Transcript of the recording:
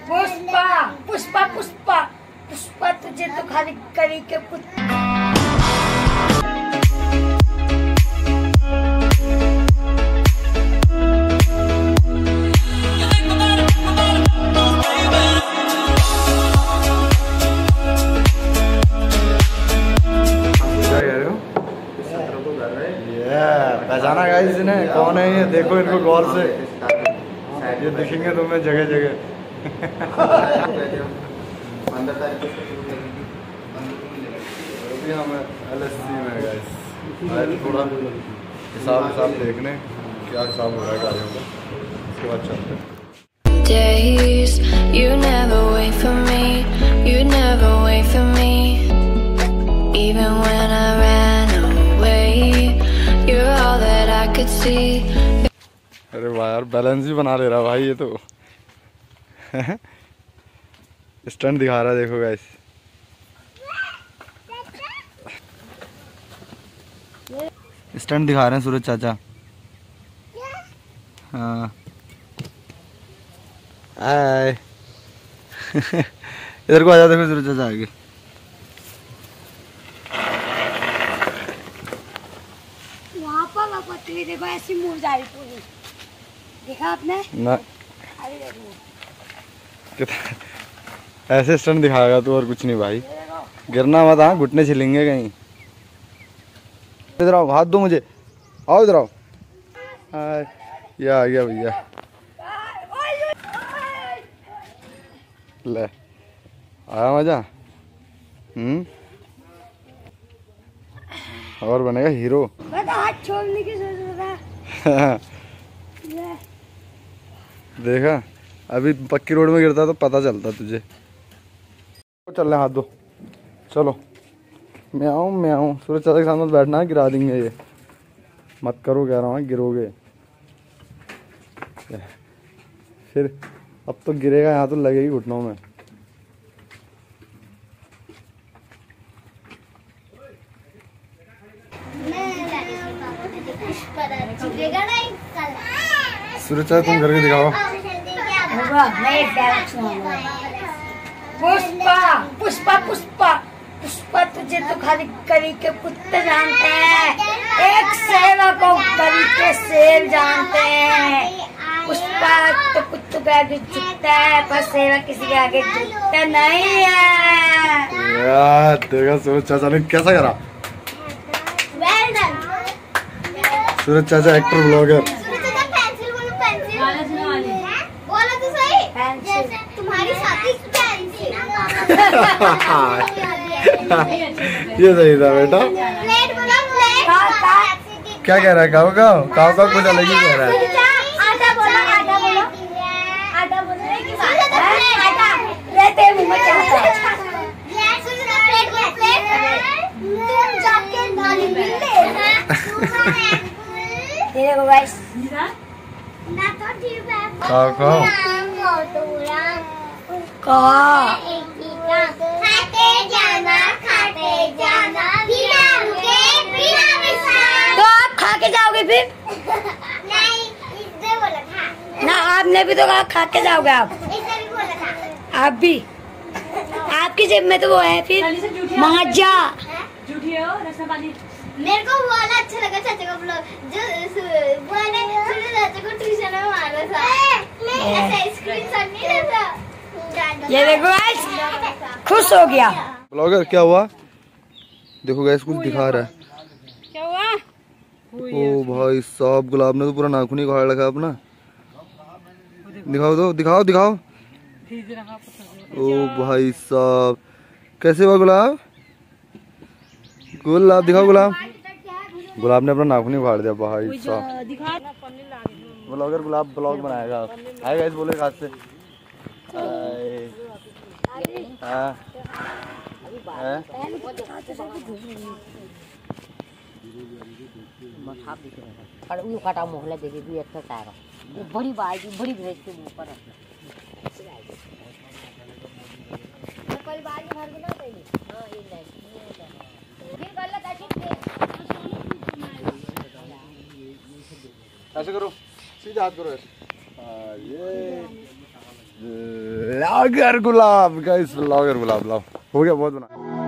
पुष्पा पुष्पा पुष्पा पुष्पा तुझे तो खाली करी के पहचाना गाइस इन्हें, कौन है ये? देखो इनको गौर से, ये दिखेंगे तुम्हें जगह जगह। अभी हम LSC में गाइस आए थोड़ा हिसाब देखने क्या हिसाब हो रहा है गाड़ियों का, उसके बाद चलते हैं। Days you never wait for me, you never wait for me, even when I ran away, you're all that I could see. अरे वाह यार, बैलेंस भी बना ले रहा भाई ये तो। स्टंट दिखा रहा है, देखो गाइस। स्टंट दिखा रहे हैं सूरज चाचा। हाँ हाय। इधर को आ जाओ, देखो सूरज चाचा आगे। वहाँ पर पतली देखो ऐसी मुड़ जा रही पूरी, देखा आपने ना? ऐसे स्टंट दिखाएगा तू और कुछ नहीं भाई। गिरना मत, हाँ घुटने छिलेंगे कहीं। इधर आओ, हाथ दो मुझे, आओ इधर आओ। हाय, ये आ गया भैया। ले आया मजा। और बनेगा हीरो। मैं तो हाथ छोड़ने की सोच रहा था। देखा, अभी पक्की रोड में गिरता तो पता चलता तुझे। चल रहे, हाथ दो, चलो। मैं आऊँ। सूरज चाचा के सामने बैठना है, गिरा देंगे ये। मत करो कह रहा हूँ, गिरोगे फिर। अब तो गिरेगा, यहाँ तो लगेगी घुटनों में। सूरज चाचा तुम करके दिखाओ। पुष्पा पुष्पा पुष्पा पुष्पा तुझे तो खाली करी के कुत्ते जानते हैं, एक सेवा को करी के शेर जानते हैं। पुष्पा तो कुत्तों के आगे झुकता है, पर सेवा किसी के आगे झुकता नहीं है। यार देखा सूरज चाचा ने कैसा करा। सूरज चाचा एक्टर ब्लॉगर। तुम्हारी साथी ये सही था बेटा। क्या कह रहा है? काव कुछ अलग ही कह रहा है। आटा बोलो, आटा बोलो, आटा बोलो। रहते मुंह में क्या होता है? देखो गाइस, खाओ। तो आप खा के जाओगे फिर? ना, आपने भी तो कहा खा के जाओगे आप भी। आपकी जेब में तो वो है फिर मजा। मेरे को वो वाला अच्छा लगा, चाचा का ब्लॉग जो वो है ना, चाचा को ट्यूशन में मारा था, ऐसा स्क्रीनशॉट नहीं लेता। ये देखो गाइस, खुश हो गया ब्लॉगर। क्या हुआ? देखो गाइस, कुछ दिखा रहा है। क्या हुआ? ओ भाई साहब, गुलाब ने तो पूरा नाखून ही उखाड़ रखा अपना। दिखाओ तो, दिखाओ। ओ भाई साहब, कैसे हुआ गुलाब? दिखाओ गुलाब ने अपना नाखून ही उखाड़ दिया भाई साहब। ब्लॉगर गुलाब ब्लॉग बनाएगा। हाय गाइस बोले हाथ से। काटा मोहल्ला देखे भी अच्छा सारा वो बड़ी बाजी बड़ी भैंस के मुंह पर कल बाजी भर के ना चाहिए। हां ये नहीं फिर गलत अच्छी ऐसे करो, सीधा हाथ करो ऐसे। ये blogger Gulab guys, blogger Gulab लाओ, हो गया बहुत बना।